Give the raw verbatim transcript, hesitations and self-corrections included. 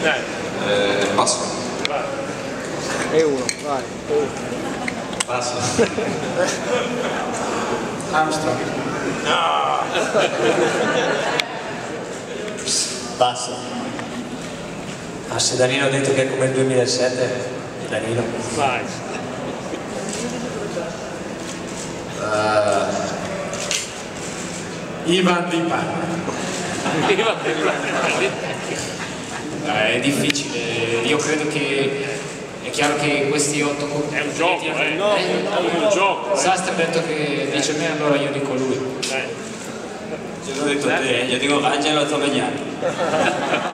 Eh, passo. E uno, vai. Passo. Armstrong. No! Passo. Ah, se Danilo ha detto che è come il duemilasette, Danilo. Vai. Uh, Ivan Di Pan. Eh, è difficile, io credo che è chiaro che questi otto È un gioco, eh? No, è un gioco. Sastre ha detto che dice me, allora io dico lui. Eh. Io ho detto te, io dico Angelo Tomegnani.